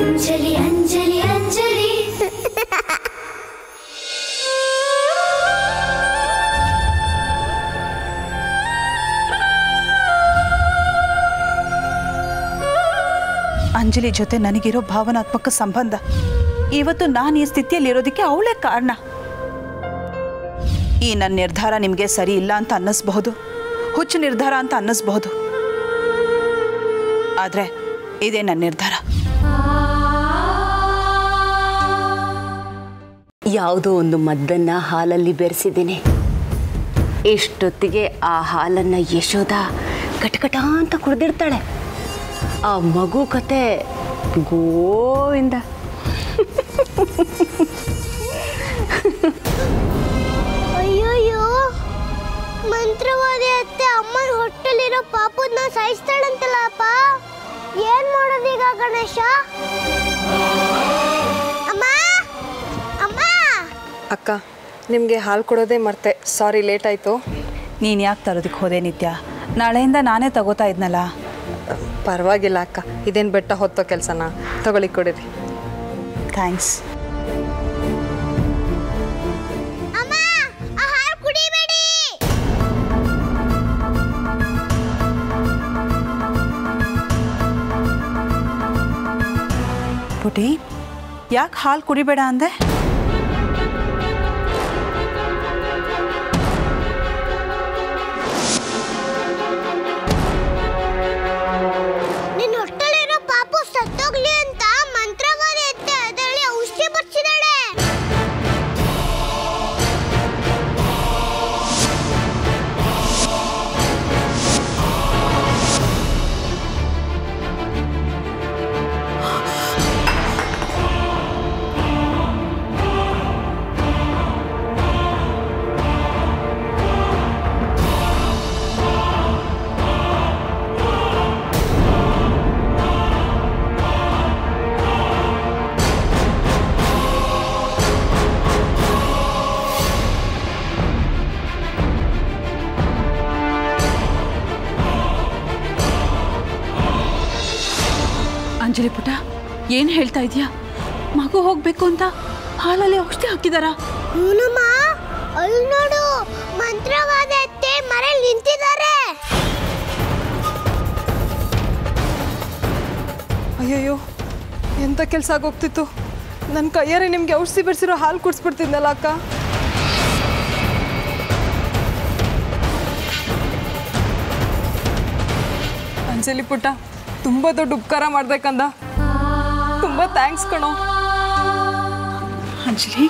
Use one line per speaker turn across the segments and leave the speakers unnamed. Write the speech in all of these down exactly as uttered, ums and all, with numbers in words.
ಅಂಜಲಿ ಅಂಜಲಿ ಅಂಜಲಿ
ಅಂಜಲಿ ಜೊತೆ ನನಗಿರೋ ಭಾವನಾತ್ಮಕ ಸಂಬಂಧ ಇವತ್ತು ನಾನು ಈ ಸ್ಥಿತಿಯಲ್ಲಿ ಇರೋದಕ್ಕೆ ಅವಳೇ ಕಾರಣ. ಈ ನನ್ನ ನಿರ್ಧಾರ ನಿಮಗೆ ಸರಿ ಇಲ್ಲ ಅಂತ ಅನ್ನಿಸ್ಬಹುದು, ಹುಚ್ಚು ನಿರ್ಧಾರ ಅಂತ ಅನ್ನಿಸ್ಬಹುದು, ಆದರೆ ಇದೇ ನನ್ನ ನಿರ್ಧಾರ.
ಯಾವುದೋ ಒಂದು ಮದ್ದನ್ನು ಹಾಲಲ್ಲಿ ಬೆರೆಸಿದ್ದೀನಿ. ಇಷ್ಟೊತ್ತಿಗೆ ಆ ಹಾಲನ್ನು ಯಶೋಧ ಕಟಕಟ ಅಂತ ಕುಡಿದಿರ್ತಾಳೆ. ಆ ಮಗು ಕತೆ ಗೋವಿಂದ.
ಅಯ್ಯೋಯ್ಯೋ, ಮಂತ್ರವಾದಿ ಅತ್ತೆ ಅಮ್ಮನ ಹೊಟ್ಟೆಲಿರೋ ಪಾಪುನ ಸಾಯಿಸ್ತಾಳಂತಲ್ಲಪ್ಪ. ಏನ್ ಮಾಡೋದೀಗ ಗಣೇಶ? ಅಮ್ಮ ಅಮ್ಮ.
ಅಕ್ಕ, ನಿಮಗೆ ಹಾಲು ಕೊಡೋದೇ ಮರ್ತೆ. ಸಾರಿ, ಲೇಟ್ ಆಯಿತು.
ನೀನು ಯಾಕೆ ತರೋದಕ್ಕೆ ಹೋದೆ ನಿತ್ಯ? ನಾಳೆಯಿಂದ ನಾನೇ ತಗೋತಾ ಇದ್ನಲ್ಲ.
ಪರವಾಗಿಲ್ಲ ಅಕ್ಕ, ಇದೇನು ಬೆಟ್ಟ ಹೊತ್ತೋ ಕೆಲಸನ. ತಗೊಳ್ಳಿ, ಕೊಡಿರಿ.
ಥ್ಯಾಂಕ್ಸ್.
ಅಮ್ಮ, ಆ ಹಾಲು ಕುಡಿಬೇಡಿ.
ಪುಟಿ, ಯಾಕೆ ಹಾಲು ಕುಡಿಬೇಡ ಅಂದೆ?
ನಿನ್ನ ಹೊಟ್ಟೆಲಿರೋ ಪಾಪು ಸತ್ತೋಗ್ಲಿ ಅಂತ ಮಂತ್ರವಾದಿ ಅತ್ತೆ ಅದರಲ್ಲಿ ಔಷಧಿ ಬರ್ಸಿದಾಳೆ.
ಅಂಜಲಿ ಪುಟ, ಏನು ಹೇಳ್ತಾ ಇದೀಯಾ? ಮಗು ಹೋಗ್ಬೇಕು ಅಂತ ಹಾಲಲ್ಲಿ ಔಷಧಿ ಹಾಕಿದಾರಾ?
ಹೂನಮ್ಮ, ಅಲ್ಲಿ ನೋಡು, ಮಂತ್ರವಾದಿ ಅತ್ತೆ ಮರೇಲಿ ನಿಂತಿದ್ದಾರೆ.
ಅಯ್ಯಯ್ಯೋ, ಎಂಥ ಕೆಲಸ ಆಗೋಗ್ತಿತ್ತು. ನನ್ನ ಕೈಯಾರೆ ನಿಮಗೆ ಔಷಧಿ ಬೆರೆಸಿರೋ ಹಾಲು ಕುಡಿಸ್ಬಿಡ್ತಿದ್ನಲ್ಲ ಅಕ್ಕ. ಅಂಜಲಿ ಪುಟ್ಟ, ತುಂಬ ದೊಡ್ಡ ಉಪಕಾರ ಮಾಡ್ಬೇಕಂದ. ತುಂಬ ಥ್ಯಾಂಕ್ಸ್ ಕಣೋ.
ಅಂಜಲಿ,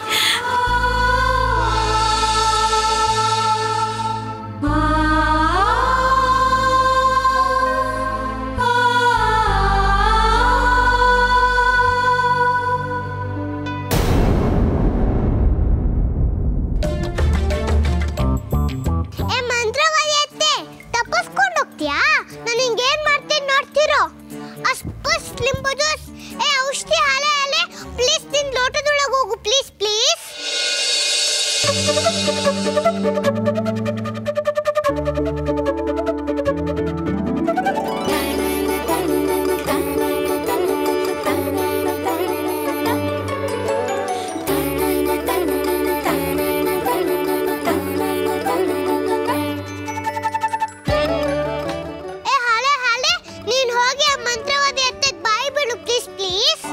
ಏ ಮಂತ್ರವಾದಿ ಅತ್ತೆ, ತಪ್ಪಿಸ್ಕೊಂಡು ಹೋಗ್ತೀಯಾ? ನಾನು ಹಿಂಗೇನ್ ಮಾಡ್ತೀನಿ ನೋಡ್ತಿರೋ. ಅಸ್ಪಸ್ ಲಿಂಬು ಜ್ಯೂಸ್, ಏ ಔಷಧಿ ಹಾಲೆ ಹಾಲೆ, ಪ್ಲೀಸ್ ನಿನ್ ಲೋಟದೊಳಗೆ ಹೋಗು, ಪ್ಲೀಸ್ ಪ್ಲೀಸ್. ಏ ಹಾಲೆ ಹಾಲೆ, ನೀನ್ ಹೋಗಿ ಆ ಮಂತ್ರವಾದಿ ಅತ್ತೆ ಬಾಯಿ ಬಿಡು, ಪ್ಲೀಸ್ ಪ್ಲೀಸ್.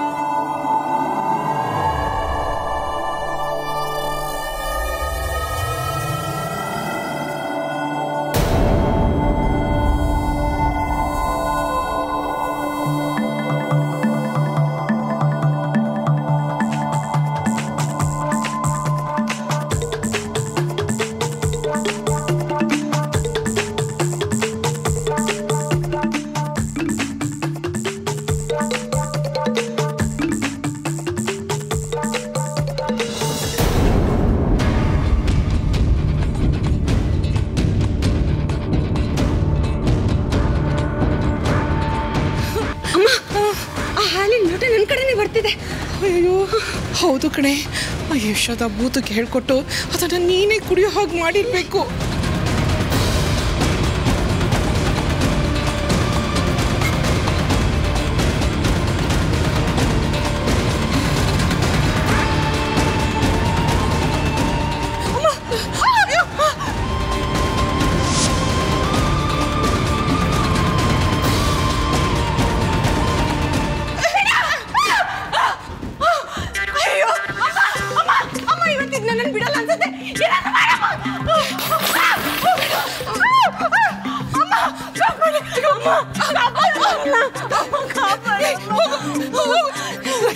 ಅಯ್ಯೋ ಹೌದು ಕಣೆ, ಆ ಯಶೋದ ಭೂತಕ್ಕೆ ಹೇಳ್ಕೊಟ್ಟು ಅದನ್ನು ನೀನೇ ಕುಡಿಯೋ ಹಾಗೆ ಮಾಡಿರ್ಬೇಕು.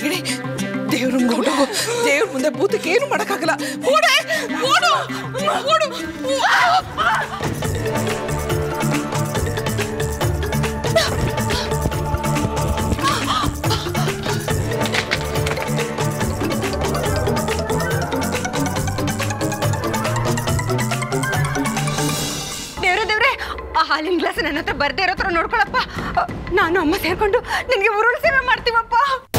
ರಾಗಿಣಿ ದೇವ್ರ ಓಡು ದೇವ್ರ ಮುಂದೆ ಭೂತಕ್ಕೆ ಏನು ಮಾಡಕ್ಕಾಗಲ್ಲ. ಓಡೆ ಓಡು ಓಡು.
ಆ ಹಾಲಿನ ಗ್ಲಾಸ್ ನನ್ನ ಹತ್ರ ಬರ್ದೇ ಇರೋ ಥರ ನೋಡ್ಕೊಳಪ್ಪ. ನಾನು ಅಮ್ಮ ಸೇರ್ಕೊಂಡು ನಿನಗೆ ಉರುಳು ಸೇವೆ ಮಾಡ್ತೀವಪ್ಪ.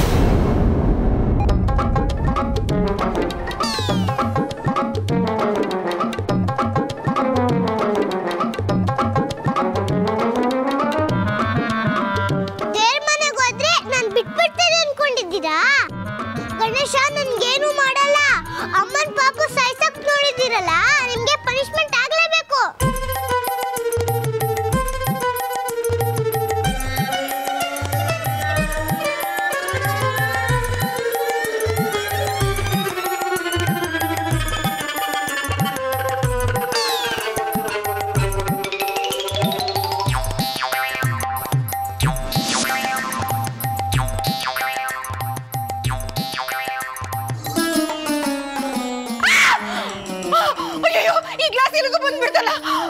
ದೇವ್ರ ಮನೆಗೆ ಹೋದ್ರೆ ನಾನು ಬಿಟ್ಬಿಡ್ತೇನೆ ಅನ್ಕೊಂಡಿದ್ದೀರಾ? ಗಣೇಶ ನನ್ಗೇನು ಮಾಡಲ್ಲ. ಅಮ್ಮನ ಪಾಪು ಸಾಯ್ಸಕ್ ನೋಡಿದ್ದೀರಲ್ಲ, ನಿಮ್ಗೆ ಪನಿಷ್ಮೆಂಟ್ ಆಗ್ಲೇಬೇಕು.
ಈ ಗ್ಲಾಸ್ ಎಲ್ಲಿಗೂ ಬಂದ್ಬಿಡ್ತಲ್ಲ.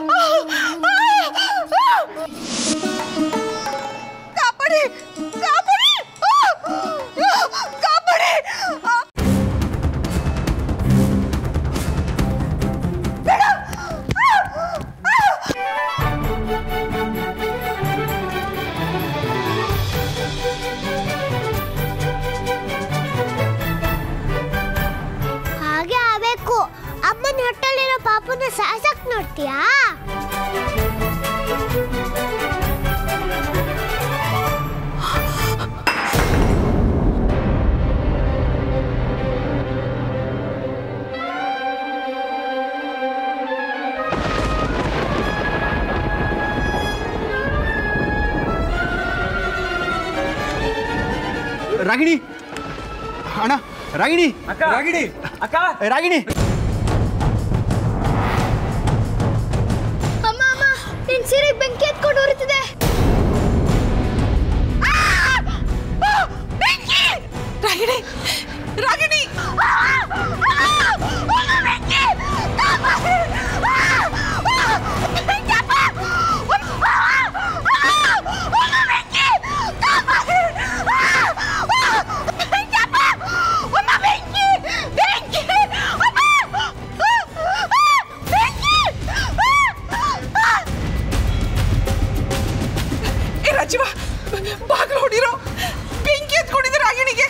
ಕಾಪಾಡಿ ಕಾಪಾಡಿ ಕಾಪಾಡಿ.
ಹಾಗೆ ಆಗಬೇಕು. ಅಮ್ಮನ ಹೊಟ್ಟೆಲಿರೋ ಪಾಪನ ಸಾಯ್ಸಕ್ ನೋಡ್ತೀಯಾ?
ರಾಗಿಣಿ ಅಣ್ಣ, ರಾಗಿಣಿ ರಾಗಿಣಿ ಅಕ್ಕ ರಾಗಿಣಿ.
ಅಮ್ಮ ಅಮ್ಮ, ನಿನ್ ಸೀರೆಗೆ ಬೆಂಕಿ ಎತ್ಕೊಂಡು ಉರಿತಿದೆ.
ರಾಗಿಣಿ ರಾಗಿಣಿ ರಾಜೀವ ಬಾಗಿಲು ಹೊಡಿರೋ, ಬೆಂಕಿ ಎತ್ಕೊಂಡಿದ್ದೆ ರಾಗಿಣಿಗೆ.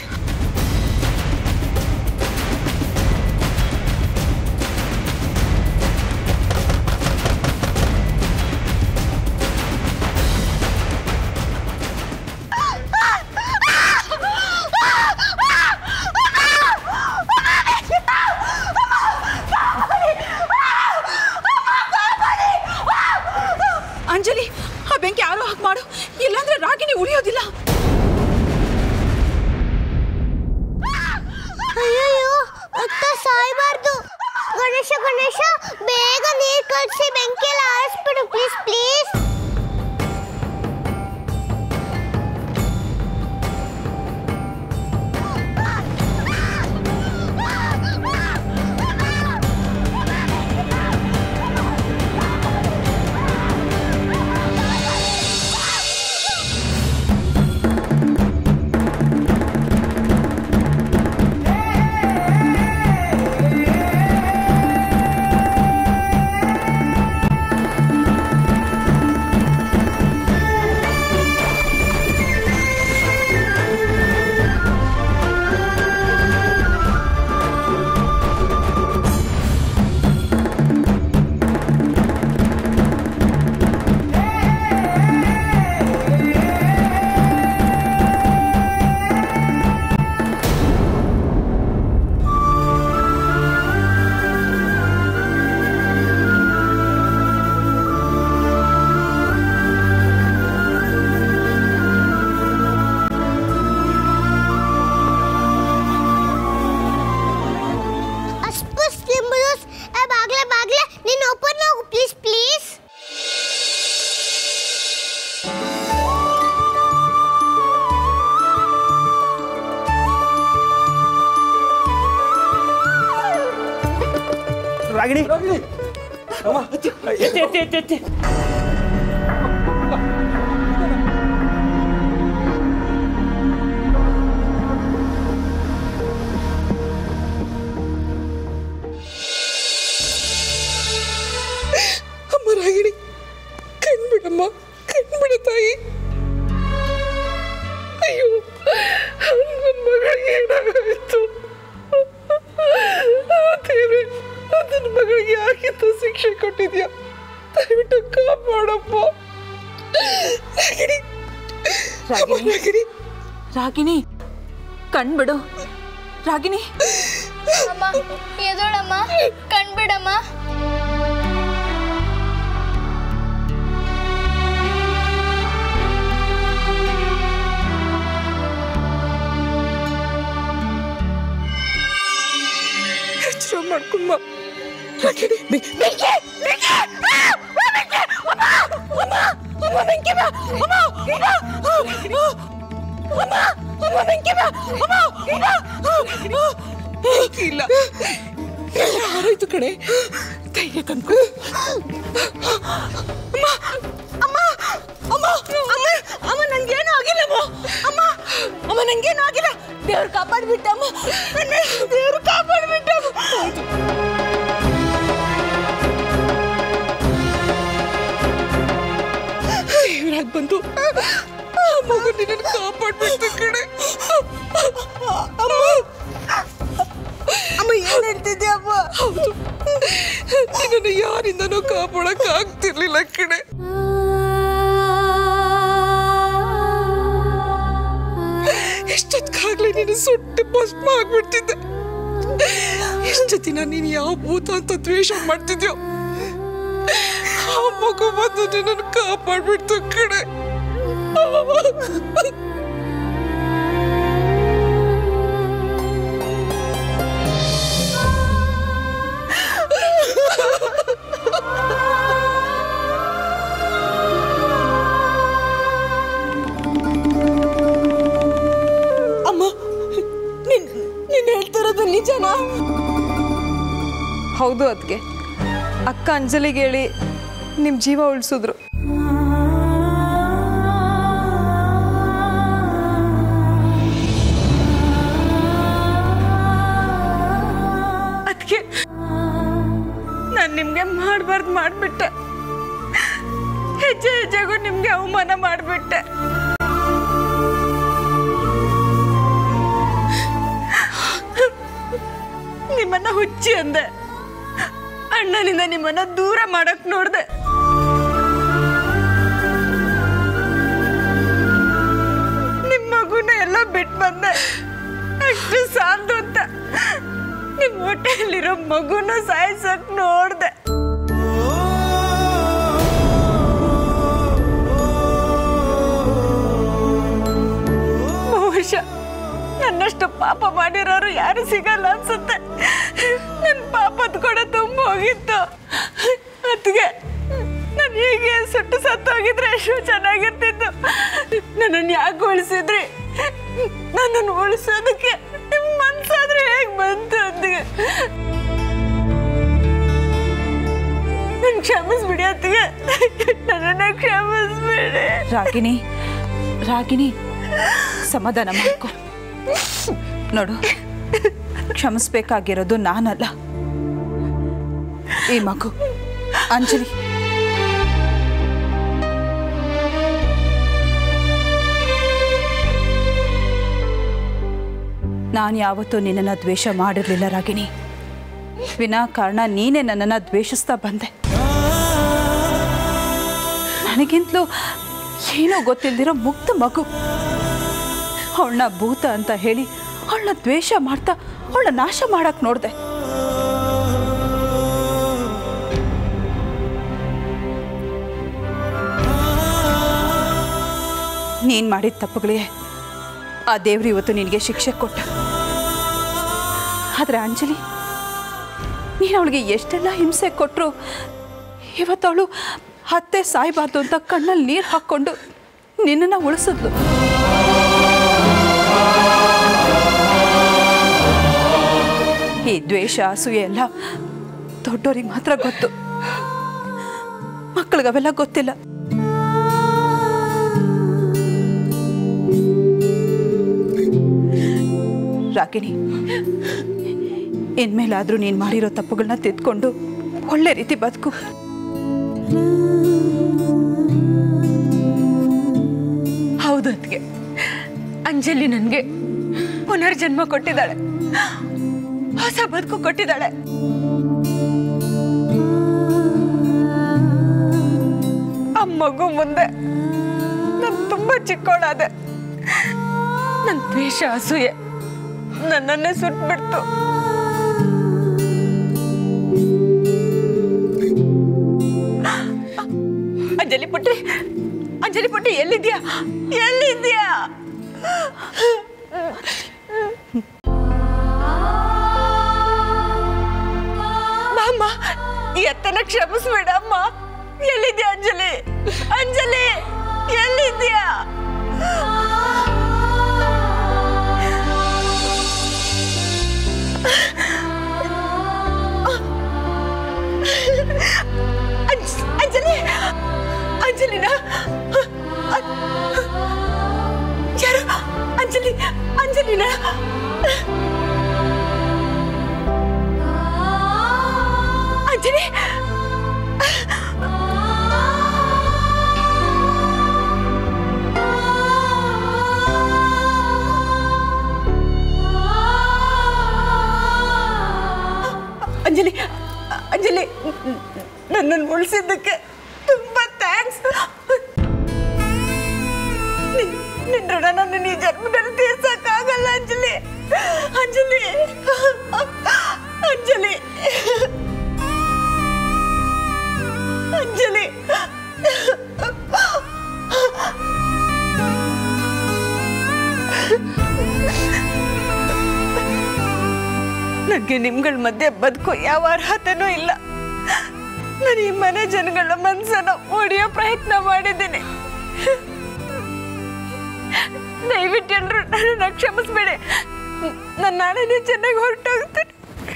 ರಾಗಿಣಿ
ಅಮ್ಮ ರಾಗಿಣಿ ಕಣ್ಬಿಡಮ್ಮ ಕಣ್ಬಿಡ ತಾಯಿ. ಅಯ್ಯೋ ನನ್ನ ಮಗಳಿಗೆ ಏನಾಗಾಯ್ತು ದೇವ್ರೆ, ನನ್ನ ಮಗಳಿಗೆ ಯಾಕಿತ್ತು ಶಿಕ್ಷೆ ಕೊಟ್ಟಿದ್ಯಾ? ದಯವಿಟ್ಟು ಕಾಪಾಡಪ್ಪ ರಾಗಿಣಿ. ರಾಗಿಣಿ
ರಾಗಿಣಿ ಕಣ್ಬಿಡು ರಾಗಿಣಿ.
ಅಮ್ಮ ಎದೋಳಮ್ಮ ಕಣ್ಬಿಡಮ್ಮ.
ಎಚ್ಚರ ಮಾಡ್ಕೊಂಬ ರಾಗಿಣಿ. ಇಲ್ಲ ಯಾರಾಯ್ತು ಕಣೆ, ಧೈರ್ಯ ತಂದ್ಕೊ. ಅಮ್ಮ ಅಮ್ಮ ಅಮ್ಮ ಅಮ್ಮ ಅಮ್ಮ ನಂಗೇನು ಆಗಿಲ್ಲಮ್ಮ. ಅಮ್ಮ ಅಮ್ಮ ನಂಗೇನು ಆಗಿಲ್ಲ. ದೇವ್ರು ಕಾಪಾಡ್ಬಿಟ್ಟಮ್ಮ, ದೇವ್ರು ಕಾಪಾಡ್ಬಿಟ್ಟಮ್ಮ. ದೇವರಾಗ್ ಬಂದು ಮಗು ನಿನ್ನ ಕಾಪಾಡ್ಬಿಡ್ತು ಕಣೆ. ಅಮ್ಮ ಅಮ್ಮ ಏನ್ ಹೇಳ್ತಿದ್ದೆ ಅಮ್ಮ? ಹೌದು, ನಿನ್ನನ್ನು ಯಾರಿಂದನೂ ಕಾಪಾಡಕ್ ಆಗ್ತಿರ್ಲಿಲ್ಲ ಕಣೆ. ಎಷ್ಟೊತ್ತಾಗ್ಲೇ ನೀನು ಸುಟ್ಟು ಭಸ್ಮ ಆಗ್ಬಿಡ್ತಿದ್ದೆ. ಎಷ್ಟು ದಿನ ನೀನು ಯಾವ ಭೂತ ಅಂತ ದ್ವೇಷ ಮಾಡ್ತಿದ್ಯೋ ಆ ಮಗು ಬಂದು ನಿನ್ನನ್ನು ಕಾಪಾಡ್ಬಿಡ್ತು ಕಣೆ. ಅಮ್ಮ ನೀನ್ ನೀನ್ ಹೇಳ್ತಿರೋದು ನಿಜನಾ?
ಹೌದು ಅದಕ್ಕೆ ಅಕ್ಕ ಅಂಜಲಿಗೆ ಹೇಳಿ ನಿಮ್ಮ ಜೀವ ಉಳಿಸಿದ್ರು.
ಅದಕ್ಕೆ ನಾನು ನಿಮಗೆ ಮಾಡಬಾರ್ದು ಮಾಡಿಬಿಟ್ಟೆ. ಹೆಜ್ಜೆ ಹೆಜ್ಜೆಗೂ ನಿಮಗೆ ಅವಮಾನ ಮಾಡಿಬಿಟ್ಟೆ. ನಿಮ್ಮನ್ನ ಹುಚ್ಚಿ ಅಂದೆ. ಅಣ್ಣನಿಂದ ನಿಮ್ಮನ್ನ ದೂರ ಮಾಡಕ್ ನೋಡ್ದೆ. ನಿಮ್ಮ ಮಗುನ ಎಲ್ಲ ಬಿಟ್ಟು ಬಂದೆ. ಅಷ್ಟು ಸಾಲದು ಅಂತ ನಿಮ್ಮ ಹೊಟ್ಟೆಯಲ್ಲಿರೋ ಮಗುನ ಸಾಯಿಸಕ್ ನೋಡ್ದೆ. ಬಹುಶಃ ನನ್ನಷ್ಟು ಪಾಪ ಮಾಡಿರೋರು ಯಾರು ಸಿಗಲ್ಲ ಅನ್ಸುತ್ತೆ. ನನ್ನ ಪಾಪದ ಕೂಡ ತುಂಬ ಹೋಗಿತ್ತು. ಅದಕ್ಕೆ ನಾನು ಹೀಗೆ ಸುಟ್ಟು ಸತ್ತೋಗಿದ್ರೆ ಎಷ್ಟು ಚೆನ್ನಾಗಿರ್ತಿತ್ತು. ನನ್ನನ್ನು ಯಾಕೆ ಉಳಿಸಿದ್ರಿ? ನನ್ನನ್ನು ಉಳಿಸೋದಕ್ಕೆ ನಿಮ್ಮ ಮನ್ಸಾದ್ರೆ ಹೇಗೆ ಬಂತು? ಅದಕ್ಕೆ ನನ್ನ ಕ್ಷಮಿಸ್ಬಿಡಿ. ಅದಕ್ಕೆ ನನ್ನನ್ನು ಕ್ಷಮಿಸ್ಬಿಡಿ. ರಾಗಿಣಿ ರಾಗಿಣಿ ಸಮಾಧಾನ ಮಾಡ್ಕೊ. ನೋಡು, ಕ್ಷಮಿಸ್ಬೇಕಾಗಿರೋದು ನಾನಲ್ಲ, ಈ ಮಗು ಅಂಜಲಿ. ನಾನು ಯಾವತ್ತೂ ನಿನ್ನನ್ನು ದ್ವೇಷ ಮಾಡಿರಲಿಲ್ಲ ರಾಗಿಣಿ. ವಿನಾಕಾರಣ ನೀನೇ ನನ್ನನ್ನು ದ್ವೇಷಿಸ್ತಾ ಬಂದೆ. ನನಗಿಂತಲೂ ಏನೋ ಗೊತ್ತಿಲ್ದಿರೋ ಮುಗ್ಧ ಮಗು. ಅವಳನ್ನ ಭೂತ ಅಂತ ಹೇಳಿ ಅವಳನ್ನ ದ್ವೇಷ ಮಾಡ್ತಾ ಅವಳನ್ನ ನಾಶ ಮಾಡಕ್ ನೋಡ್ದೆ. ನೀನ್ ಮಾಡಿದ ತಪ್ಪುಗಳಿಗೆ ಆ ದೇವ್ರು ಇವತ್ತು ನಿನಗೆ ಶಿಕ್ಷೆ ಕೊಟ್ಟ. ಆದ್ರೆ ಅಂಜಲಿ, ನೀನು ಅವಳಿಗೆ ಎಷ್ಟೆಲ್ಲ ಹಿಂಸೆ ಕೊಟ್ಟರು ಇವತ್ತು ಅವಳು ಹತ್ತೆ ಸಾಯ್ಬಾರ್ದು ಅಂತ ಕಣ್ಣಲ್ಲಿ ನೀರು ಹಾಕ್ಕೊಂಡು ನಿನ್ನನ್ನು ಉಳಿಸಿದ್ಲು. ಈ ದ್ವೇಷ ಅಸೂಯೆ ಎಲ್ಲ ದೊಡ್ಡೋರಿಗೆ ಮಾತ್ರ ಗೊತ್ತು, ಮಕ್ಕಳಿಗೆ ಅವೆಲ್ಲ ಗೊತ್ತಿಲ್ಲ. ರಾಗಿಣಿ, ಇನ್ಮೇಲಾದ್ರೂ ನೀನು ಮಾಡಿರೋ ತಪ್ಪುಗಳನ್ನ ತಿದ್ಕೊಂಡು ಒಳ್ಳೆ ರೀತಿ ಬದುಕು. ಹೌದು ಅದಕ್ಕೆ ಅಂಜಲಿ ನನಗೆ ಪುನರ್ಜನ್ಮ ಕೊಟ್ಟಿದ್ದಾಳೆ, ಹೊಸ ಬದುಕು ಕೊಟ್ಟಿದ್ದಾಳೆ. ಆ ಮಗು ಮುಂದೆ ನಾನು ತುಂಬಾ ಚಿಕ್ಕೋಳಾದೆ. ನನ್ನ ದ್ವೇಷ ಅಸೂಯೆ ನನ್ನನ್ನೇ ಸುಟ್ಬಿಡ್ತು. ಅಂಜಲಿ ಪುಟ್ಟಿ, ಅಂಜಲಿ ಪುಟ್ಟಿ ಎಲ್ಲಿದ್ಯಾ ಎಲ್ಲಿದ್ಯಾ? ಅಮ್ಮ, ಈ ಅತ್ತನ ಕ್ಷಮಿಸ್ಬೇಡ ಅಮ್ಮ. ಎಲ್ಲಿದ್ಯಾ ಅಂಜಲಿ? ಅಂಜಲಿ ಎಲ್ಲಿದ್ಯಾ? ಅಂಜಲಿ, ಅಂಜಲಿನ ಯಾರು? ಅಂಜಲಿ, ಅಂಜಲಿನ ಅಂಜಲಿ ಅಂಜಲಿ ಅಂಜಲಿ ನನ್ನನ್ನು ಉಳಿಸಿದ್ದಕ್ಕೆ ತುಂಬಾ ಥ್ಯಾಂಕ್ಸ್. ನಿನ್ನ ಋಣ ನನ್ನ ಈ ಜನ್ಮದಲ್ಲಿ ತೀರ್ಸಕ್ಕಾಗಲ್ಲ ಅಂಜಲಿ. ಅಂಜಲಿ ಅಂಜಲಿ ಅಂಜಲಿ ನನಗೆ ನಿಮ್ಗಳ ಮಧ್ಯೆ ಬದುಕು ಯಾವ ಅರ್ಹತೆನೂ ಇಲ್ಲ. ನಾನು ಈ ಮನೆ ಜನಗಳ ಮನಸ್ಸನ್ನ ಒಡೆಯೋ ಪ್ರಯತ್ನ ಮಾಡಿದ್ದೀನಿ. ದಯವಿಟ್ಟು ಎಲ್ಲರೂ ನನ್ನ ಕ್ಷಮಿಸ್ಬೇಡಿ. ನನ್ನ ನಾಳೆನೇ ಚೆನ್ನಾಗಿ ಹೊರಟೋಗ್ತೀನಿ.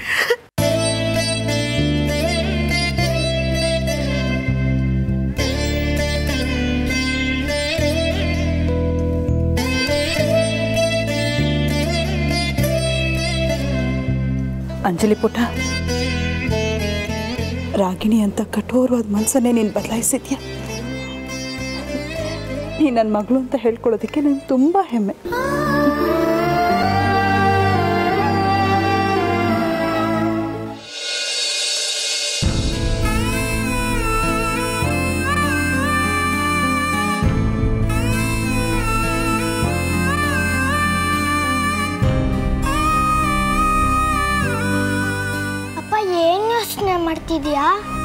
ಅಂಜಲಿ ಪುಟ್ಟ, ರಾಗಿಣಿ ಅಂತ ಕಠೋರವಾದ ಮನಸ್ಸನ್ನೇ ನೀನು ಬದಲಾಯಿಸಿದ್ಯಾ. ನೀ ನನ್ನ ಮಗಳು ಅಂತ ಹೇಳ್ಕೊಳ್ಳೋದಕ್ಕೆ ನನಗೆ ತುಂಬ ಹೆಮ್ಮೆ.
ಅಪ್ಪ ಏನು ಯೋಚನೆ ಮಾಡ್ತಿದ್ಯಾ?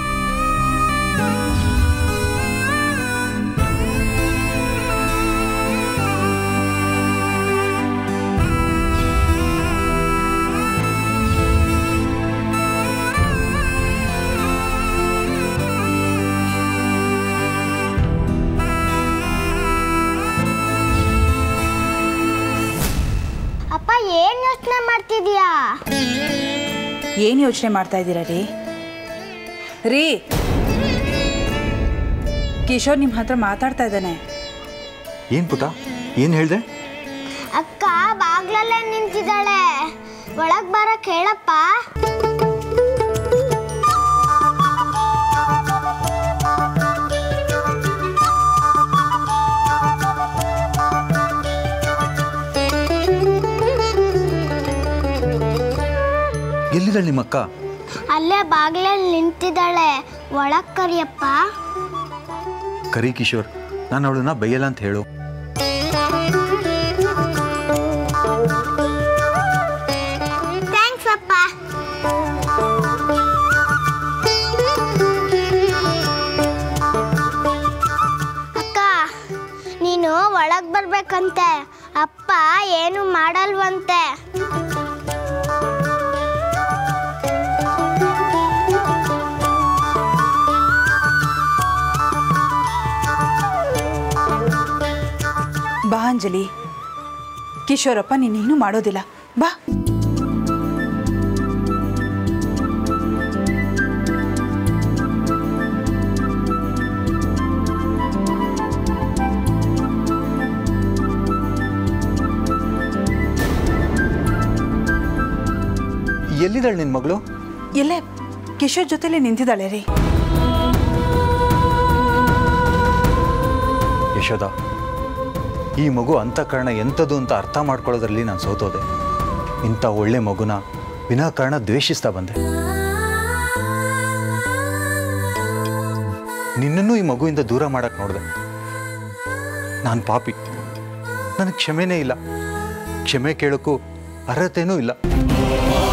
ಅಪ್ಪ ಏನು ಯೋಚನೆ ಮಾಡ್ತಿದ್ಯಾ?
ಏನು ಯೋಚನೆ ಮಾಡ್ತಾ ಇದ್ದೀರಾ ರೀ? ರೀ, ಕಿಶೋರ್ ನಿಮ್ಮ ಹತ್ರ ಮಾತಾಡ್ತಾ ಇದ್ದಾನೆ.
ಏನು ಪುಟ, ಏನು ಹೇಳಿದೆ?
ಅಕ್ಕ ಬಾಗ್ಲಲ್ಲೇ ನಿಂತಿದ್ದಾಳೆ, ಒಳಗ್ ಬರಕ್ ಹೇಳಪ್ಪ.
ಎಲ್ಲಿದ್ದಾಳೆ ನಿಮ್ಮಕ್ಕ?
ಅಲ್ಲೇ ಬಾಗ್ಲಲ್ಲಿ ನಿಂತಿದ್ದಾಳೆ, ಒಳಗ್ ಕರಿಯಪ್ಪ.
ಕರಿ ಕಿಶೋರ್, ನಾನು ಅವಳನ್ನ ಬೈಯಲ್ಲ ಅಂತ ಹೇಳು.
ಥ್ಯಾಂಕ್ಸ್ ಅಪ್ಪ. ಅಕ್ಕ, ನೀನು ಒಳಗ್ ಬರ್ಬೇಕಂತೆ, ಅಪ್ಪ ಏನು ಮಾಡಲ್ವಂತೆ.
ಬಾ ಅಂಜಲಿ, ಕಿಶೋರಪ್ಪ ನೀನೇನು ಮಾಡೋದಿಲ್ಲ, ಬಾ.
ಎಲ್ಲಿದ್ದಾಳೆ ನಿನ್ನ ಮಗಳು?
ಇಲ್ಲೇ ಕಿಶೋರ್ ಜೊತೆಲಿ ನಿಂತಿದ್ದಾಳೆ ರೀ.
ಯಶೋದ, ಈ ಮಗು ಅಂತಃಕರಣ ಎಂಥದ್ದು ಅಂತ ಅರ್ಥ ಮಾಡ್ಕೊಳ್ಳೋದ್ರಲ್ಲಿ ನಾನು ಸೋತೋದೆ. ಇಂಥ ಒಳ್ಳೆ ಮಗುನ ವಿನಾಕಾರಣ ದ್ವೇಷಿಸ್ತಾ ಬಂದೆ. ನಿನ್ನನ್ನು ಈ ಮಗುವಿಂದ ದೂರ ಮಾಡಕ್ಕೆ ನೋಡಿದೆ. ನಾನು ಪಾಪಿ, ನನಗೆ ಕ್ಷಮೆನೇ ಇಲ್ಲ. ಕ್ಷಮೆ ಕೇಳೋಕ್ಕೂ ಅರ್ಹತೆಯೂ ಇಲ್ಲ.